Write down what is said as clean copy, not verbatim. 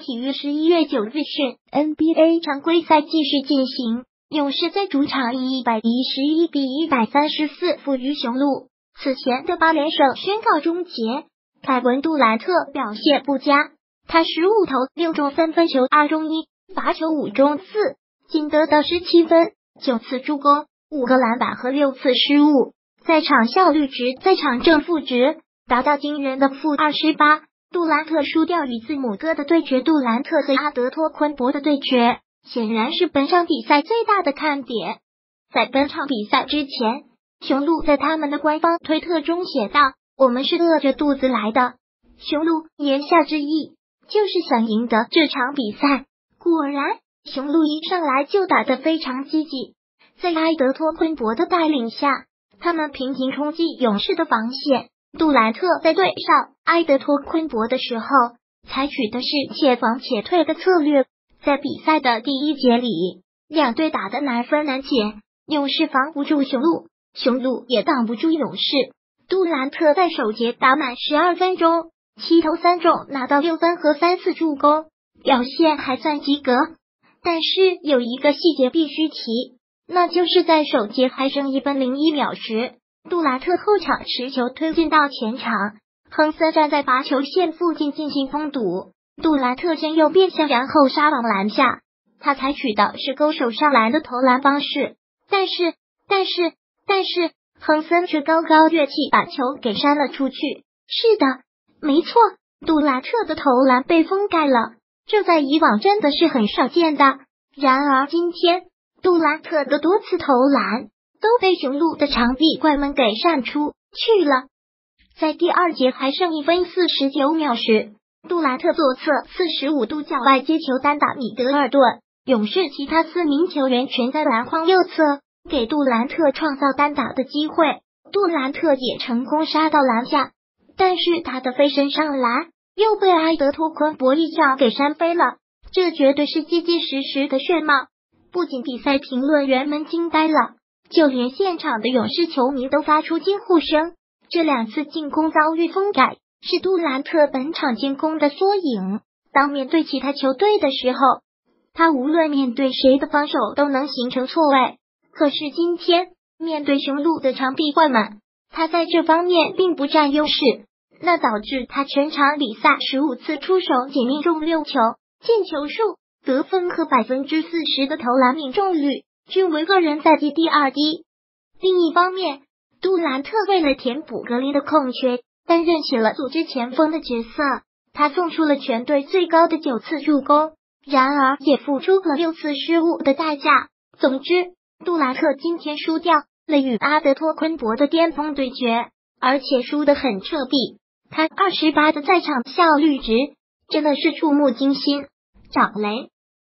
体育11月9日讯 ，NBA 常规赛继续进行，勇士在主场以111比134负于雄鹿。此前的8连胜宣告终结。凯文杜兰特表现不佳，他15投6中3分球2中1，罚球5中4，仅得到17分，9次助攻，5个篮板和6次失误，在场效率值在场正负值达到惊人的-28。杜兰特输掉与字母哥的对决，杜兰特和阿德托昆博的对决显然是本场比赛最大的看点。在本场比赛之前，雄鹿在他们的官方推特中写道：“我们是饿着肚子来的。”雄鹿言下之意就是想赢得这场比赛。果然，雄鹿一上来就打得非常积极，在埃德托昆博的带领下，他们频频冲击勇士的防线。杜兰特在对上埃德托昆博的时候，采取的是且防且退的策略。在比赛的第一节里，两队打得难分难解，勇士防不住雄鹿，雄鹿也挡不住勇士。杜兰特在首节打满12分钟，7投3中，拿到6分和3次助攻，表现还算及格。但是有一个细节必须提，那就是在首节还剩1分01秒时，杜兰特后场持球推进到前场，亨森站在罚球线附近进行封堵，杜兰特先右变向，然后杀往篮下。他采取的是勾手上篮的投篮方式，但是亨森却高高跃起，把球给扇了出去。是的，没错，杜兰特的投篮被封盖了，这在以往真的是很少见的。然而今天，杜兰特的多次投篮都被雄鹿的长臂怪们给扇出去了。在第二节还剩1分49秒时，杜兰特左侧45度角外接球单打米德尔顿，勇士其他4名球员全在篮筐右侧，给杜兰特创造单打的机会。杜兰特也成功杀到篮下，但是他的飞身上篮又被埃德托昆博一脚给扇飞了，这绝对是结结实实的炫耀。不仅比赛评论员们惊呆了，就连现场的勇士球迷都发出惊呼声。这2次进攻遭遇封盖，是杜兰特本场进攻的缩影。当面对其他球队的时候，他无论面对谁的防守都能形成错位。可是今天面对雄鹿的长臂怪们，他在这方面并不占优势，那导致他全场比赛15次出手仅命中6球，进球数、得分和40%的投篮命中率均为个人赛季第2低。另一方面，杜兰特为了填补格林的空缺，担任起了组织前锋的角色，他送出了全队最高的9次助攻，然而也付出了6次失误的代价。总之，杜兰特今天输掉了与阿德托昆博的巅峰对决，而且输得很彻底。他28的在场效率值真的是触目惊心。长雷